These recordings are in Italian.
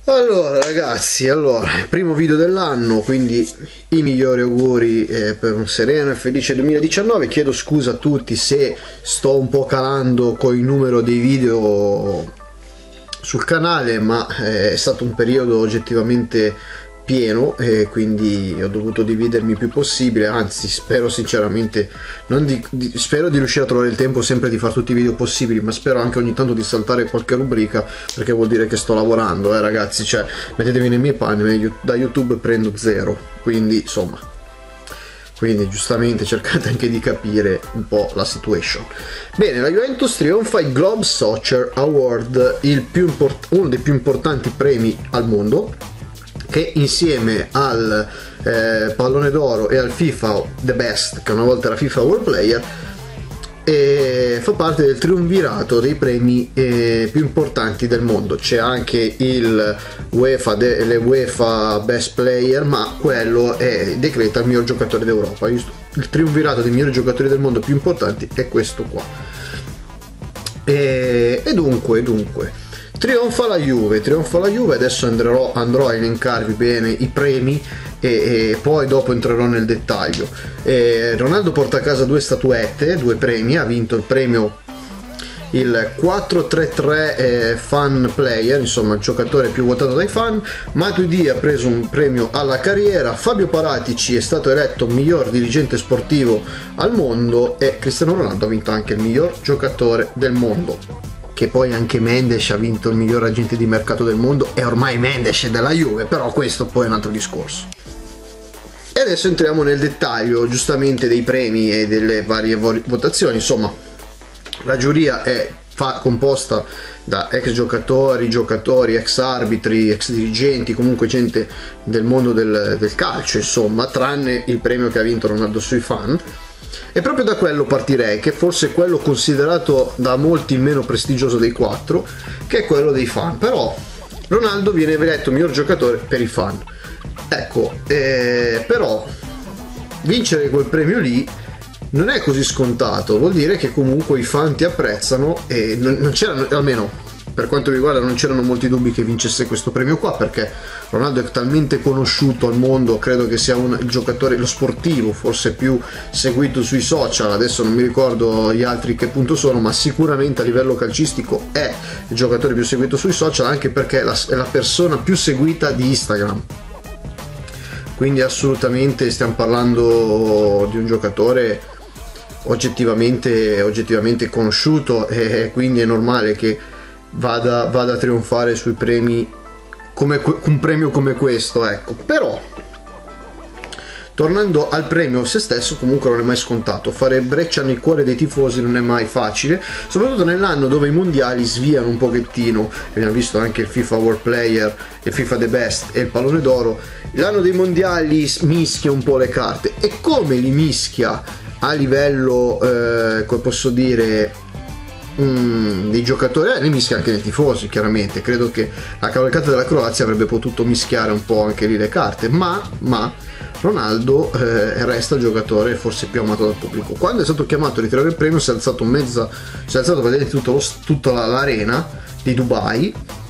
Allora ragazzi, primo video dell'anno, quindi i migliori auguri per un sereno e felice 2019. Chiedo scusa a tutti se sto un po' calando con il numero dei video sul canale, ma è stato un periodo oggettivamente pieno e quindi ho dovuto dividermi il più possibile, anzi spero sinceramente, spero di riuscire a trovare il tempo sempre di fare tutti i video possibili, ma spero anche ogni tanto di saltare qualche rubrica, perché vuol dire che sto lavorando, ragazzi, cioè mettetevi nei miei panni, da YouTube prendo zero, quindi insomma, quindi giustamente cercate anche di capire un po' la situation. Bene, la Juventus trionfa ai Globe Soccer Award, uno dei più importanti premi al mondo, che insieme al pallone d'oro e al FIFA The Best, che una volta era FIFA World Player, fa parte del triumvirato dei premi più importanti del mondo. C'è anche il le UEFA Best Player, ma quello decreta il miglior giocatore d'Europa. Il triumvirato dei migliori giocatori del mondo più importanti è questo qua. E dunque trionfa la Juve, adesso andrò a elencarvi bene i premi e poi dopo entrerò nel dettaglio. Ronaldo porta a casa due statuette, due premi, ha vinto il premio il 433 fan player, insomma il giocatore più votato dai fan. Matuidi ha preso un premio alla carriera, Fabio Paratici è stato eletto miglior dirigente sportivo al mondo e Cristiano Ronaldo ha vinto anche il miglior giocatore del mondo. Che poi anche Mendes ha vinto il miglior agente di mercato del mondo e ormai Mendes è della Juve, però questo poi è un altro discorso. E adesso entriamo nel dettaglio giustamente dei premi e delle varie votazioni. Insomma, la giuria è composta da ex giocatori, ex arbitri, ex dirigenti, comunque gente del mondo del calcio, insomma, tranne il premio che ha vinto Ronaldo sui fan. E proprio da quello partirei, che forse è quello considerato da molti il meno prestigioso dei quattro, che è quello dei fan. Però Ronaldo viene eletto miglior giocatore per i fan. Ecco, però vincere quel premio lì non è così scontato, vuol dire che comunque i fan ti apprezzano e non c'erano, almeno per quanto mi riguarda, non c'erano molti dubbi che vincesse questo premio qua, perché Ronaldo è talmente conosciuto al mondo, credo che sia il giocatore, lo sportivo forse più seguito sui social. Adesso non mi ricordo gli altri che punto sono, ma sicuramente a livello calcistico è il giocatore più seguito sui social, anche perché è la persona più seguita di Instagram. Quindi assolutamente stiamo parlando di un giocatore oggettivamente conosciuto, e quindi è normale che vada a trionfare sui premi, come un premio come questo, ecco. Però tornando al premio se stesso, comunque non è mai scontato, fare breccia nel cuore dei tifosi non è mai facile, soprattutto nell'anno dove i mondiali sviano un pochettino. Abbiamo visto anche il FIFA World Player, il FIFA The Best e il pallone d'oro. L'anno dei mondiali mischia un po' le carte, e come li mischia a livello come posso dire dei giocatori, li mischia anche nei tifosi, chiaramente. Credo che la cavalcata della Croazia avrebbe potuto mischiare un po' anche lì le carte, ma Ronaldo resta il giocatore forse più amato dal pubblico. Quando è stato chiamato a ritirare il premio si è alzato praticamente tutta l'arena di Dubai,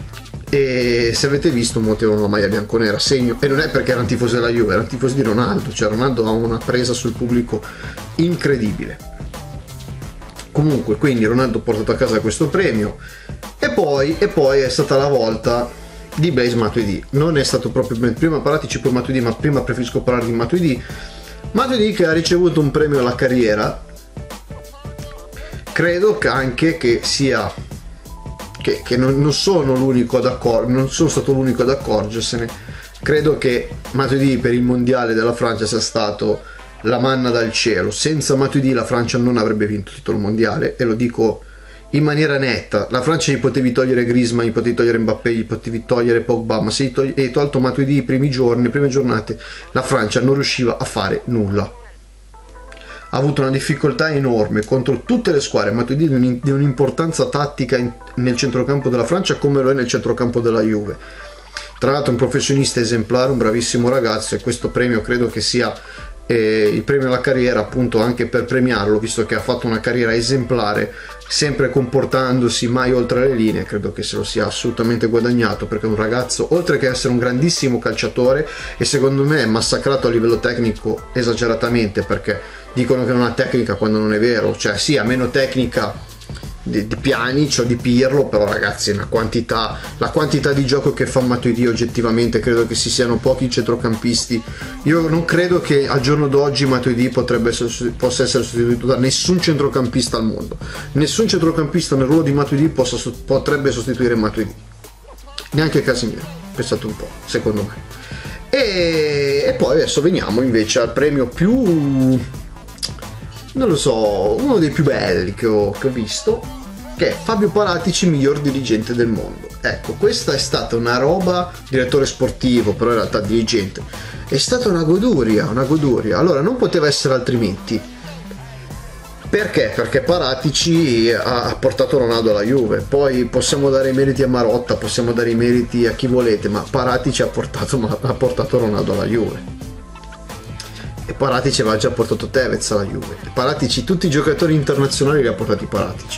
e se avete visto muovevano la maglia bianconera, segno, e non è perché erano tifosi della Juve, erano tifosi di Ronaldo, cioè Ronaldo ha una presa sul pubblico incredibile. Comunque, quindi Ronaldo ha portato a casa questo premio, e poi è stata la volta di Blaise Matuidi. Non è stato proprio prima Paratici poi Matuidi, ma prima preferisco parlare di Matuidi che ha ricevuto un premio alla carriera. Credo che anche che sia che non sono l'unico ad non sono stato l'unico ad accorgersene. Credo che Matuidi per il mondiale della Francia sia stato la manna dal cielo. Senza Matuidi la Francia non avrebbe vinto il titolo mondiale, e lo dico in maniera netta. La Francia gli potevi togliere Griezmann, gli potevi togliere Mbappé, gli potevi togliere Pogba, ma se hai tolto Matuidi i primi giorni, le prime giornate, la Francia non riusciva a fare nulla. Ha avuto una difficoltà enorme contro tutte le squadre. Matuidi di un'importanza tattica nel centrocampo della Francia, come lo è nel centrocampo della Juve. Tra l'altro un professionista esemplare, un bravissimo ragazzo, e questo premio credo che sia il premio alla carriera, appunto, anche per premiarlo, visto che ha fatto una carriera esemplare sempre comportandosi mai oltre le linee, credo che se lo sia assolutamente guadagnato, perché è un ragazzo, oltre che essere un grandissimo calciatore, e secondo me è massacrato a livello tecnico esageratamente, perché dicono che non ha tecnica quando non è vero, cioè sì, ha meno tecnica di Pjanic o di Pirlo, però ragazzi la quantità di gioco che fa Matuidi, oggettivamente credo che ci siano pochi centrocampisti. Io non credo che al giorno d'oggi Matuidi possa essere sostituito da nessun centrocampista al mondo, nessun centrocampista nel ruolo di Matuidi potrebbe sostituire Matuidi, neanche Casemiro, pensate un po', secondo me. E poi adesso veniamo invece al premio più, non lo so, uno dei più belli che ho visto, che è Fabio Paratici, miglior dirigente del mondo. Ecco, questa è stata una roba, direttore sportivo, però in realtà dirigente, è stata una goduria. Allora, non poteva essere altrimenti. Perché? Perché Paratici ha portato Ronaldo alla Juve. Poi possiamo dare i meriti a Marotta, possiamo dare i meriti a chi volete, ma Paratici ha portato Ronaldo alla Juve. E Paratici aveva già portato Tevez alla Juve. E Paratici, tutti i giocatori internazionali li ha portati Paratici,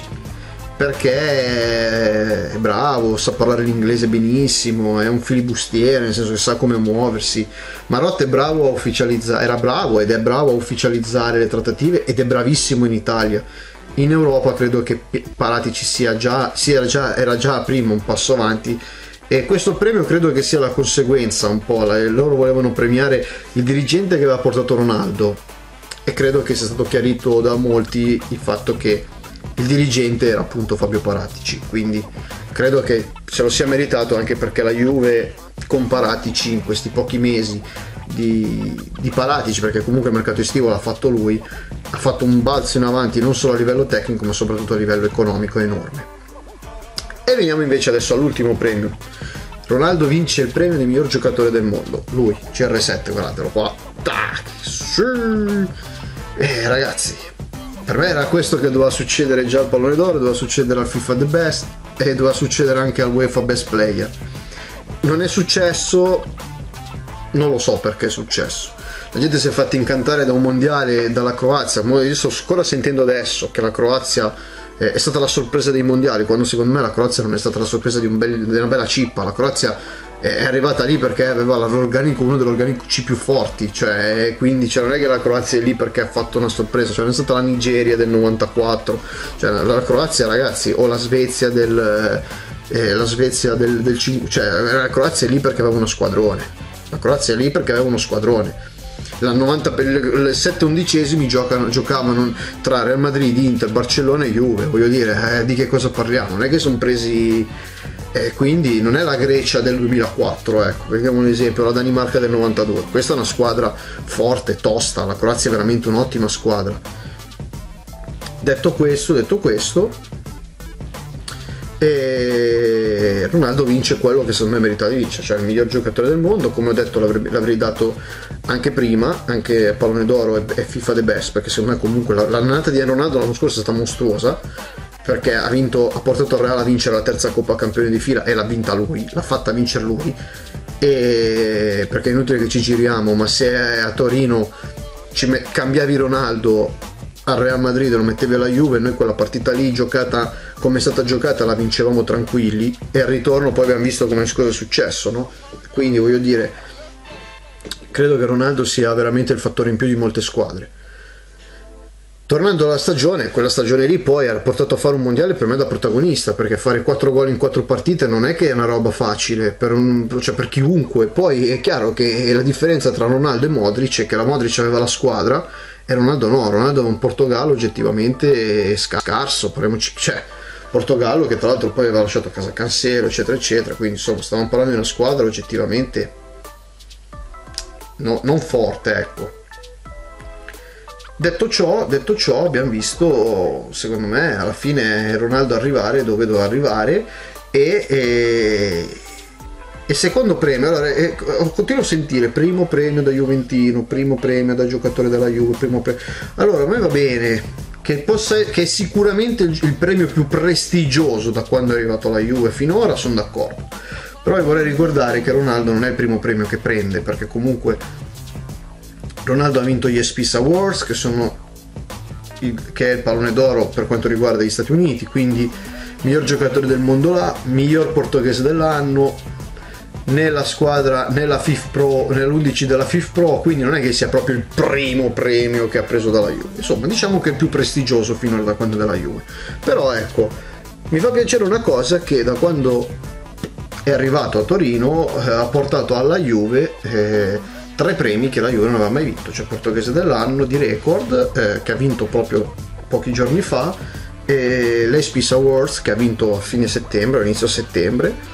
perché è bravo, sa parlare l'inglese benissimo, è un filibustiere, nel senso che sa come muoversi. Marotta è bravo a ufficializzare, era bravo ed è bravo a ufficializzare le trattative, ed è bravissimo in Italia. In Europa credo che Paratici era già prima un passo avanti, e questo premio credo che sia la conseguenza un po'. Loro volevano premiare il dirigente che aveva portato Ronaldo, e credo che sia stato chiarito da molti il fatto che il dirigente era appunto Fabio Paratici, quindi credo che se lo sia meritato, anche perché la Juve con Paratici in questi pochi mesi di Paratici, perché comunque il mercato estivo l'ha fatto lui, ha fatto un balzo in avanti non solo a livello tecnico ma soprattutto a livello economico enorme. E veniamo invece adesso all'ultimo premio. Ronaldo vince il premio di miglior giocatore del mondo, lui, CR7, guardatelo qua. Tac, sì. Ragazzi, per me era questo che doveva succedere già al Pallone d'Oro, doveva succedere al FIFA The Best e doveva succedere anche al UEFA Best Player. Non è successo, non lo so perché è successo. La gente si è fatta incantare da un mondiale, dalla Croazia. Io sto ancora sentendo adesso che la Croazia è stata la sorpresa dei mondiali, quando secondo me la Croazia non è stata la sorpresa di una bella cippa. La Croazia è arrivata lì perché aveva l'organico, uno degli organici più forti, cioè, quindi non è che la Croazia è lì perché ha fatto una sorpresa, cioè non è stata la Nigeria del 94, cioè la Croazia, ragazzi, o la Svezia del 5, cioè la Croazia è lì perché aveva uno squadrone, la 90 per le 7/11 giocavano tra Real Madrid, Inter, Barcellona e Juve, voglio dire, di che cosa parliamo? Non è che sono presi, quindi non è la Grecia del 2004, ecco, prendiamo un esempio, la Danimarca del 92. Questa è una squadra forte, tosta, la Croazia è veramente un'ottima squadra. Detto questo, e Ronaldo vince quello che secondo me merita di vincere, cioè il miglior giocatore del mondo. Come ho detto, l'avrei dato anche prima, anche Pallone d'Oro e FIFA The Best, perché secondo me comunque l'annata di Ronaldo l'anno scorso è stata mostruosa, perché ha portato il Real a vincere la terza Coppa Campione di fila, e l'ha vinta lui, l'ha fatta vincere lui, e perché è inutile che ci giriamo, ma se a Torino cambiavi Ronaldo al Real Madrid lo mettevi alla Juve, noi quella partita lì, giocata come è stata giocata, la vincevamo tranquilli, e al ritorno poi abbiamo visto come cosa è successo, no? Quindi voglio dire, credo che Ronaldo sia veramente il fattore in più di molte squadre. Tornando alla stagione, quella stagione lì poi ha portato a fare un mondiale per me da protagonista, perché fare 4 gol in 4 partite non è che è una roba facile per chiunque. Poi è chiaro che la differenza tra Ronaldo e Modric è che la Modric aveva la squadra e Ronaldo no. Ronaldo aveva un Portogallo oggettivamente scarso, cioè Portogallo che tra l'altro poi aveva lasciato a casa Cancelo, eccetera eccetera, quindi insomma stavamo parlando di una squadra oggettivamente non forte, ecco. Detto ciò, abbiamo visto, secondo me, alla fine Ronaldo arrivare dove doveva arrivare, e secondo premio, allora, continuo a sentire primo premio da Juventino, primo premio da giocatore della Juve, primo premio. Allora, a me va bene che è sicuramente il premio più prestigioso da quando è arrivato alla Juve finora, sono d'accordo, però vorrei ricordare che Ronaldo non è il primo premio che prende, perché comunque Ronaldo ha vinto gli ESPYs Awards, che sono che è il pallone d'oro per quanto riguarda gli Stati Uniti, quindi miglior giocatore del mondo là, miglior portoghese dell'anno nella squadra, nella FIF Pro, nell'11 della FIF Pro, quindi non è che sia proprio il primo premio che ha preso dalla Juve, insomma diciamo che è il più prestigioso finora da quando è della Juve. Però ecco, mi fa piacere una cosa, che da quando è arrivato a Torino ha portato alla Juve 3 premi che la Juve non aveva mai vinto, cioè portoghese dell'anno di record che ha vinto proprio pochi giorni fa, e l'Ace Awards che ha vinto a fine settembre, inizio settembre,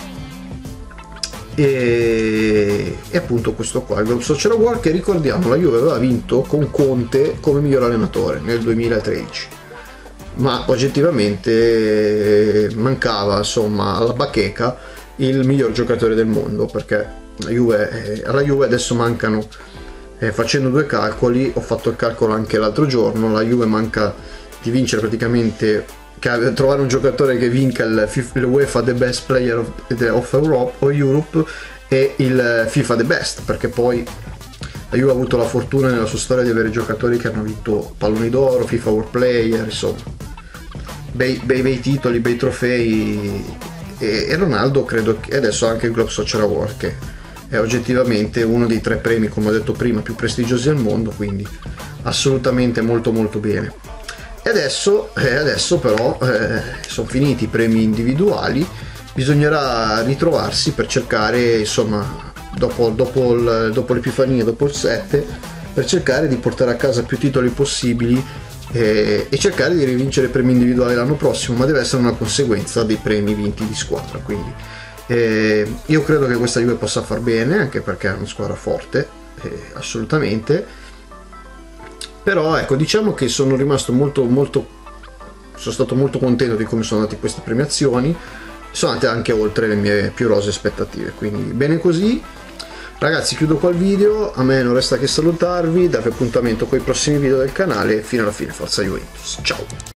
e appunto questo qua, il Globe Soccer Award, che ricordiamo la Juve aveva vinto con Conte come miglior allenatore nel 2013, ma oggettivamente mancava insomma alla bacheca il miglior giocatore del mondo, perché alla Juve adesso mancano, facendo 2 calcoli, ho fatto il calcolo anche l'altro giorno, la Juve manca di vincere praticamente, trovare un giocatore che vinca il UEFA The Best Player of Europe o Europe e il FIFA The Best, perché poi la Juve ha avuto la fortuna nella sua storia di avere giocatori che hanno vinto palloni d'oro, FIFA World Player, insomma bei titoli, bei trofei, e Ronaldo credo che adesso anche il Globe Soccer Award, che è oggettivamente uno dei 3 premi, come ho detto prima, più prestigiosi al mondo, quindi assolutamente molto molto bene. E adesso però sono finiti i premi individuali, bisognerà ritrovarsi per cercare, insomma, dopo l'Epifania, dopo il 7, per cercare di portare a casa più titoli possibili e cercare di rivincere i premi individuali l'anno prossimo, ma deve essere una conseguenza dei premi vinti di squadra. Quindi io credo che questa Juve possa far bene, anche perché è una squadra forte, assolutamente. Però ecco, diciamo che sono rimasto sono stato molto contento di come sono andate queste premiazioni, sono andate anche oltre le mie più rosee aspettative, quindi bene così. Ragazzi, chiudo qua il video, a me non resta che salutarvi, darvi appuntamento con i prossimi video del canale, fino alla fine. Forza Juventus, ciao!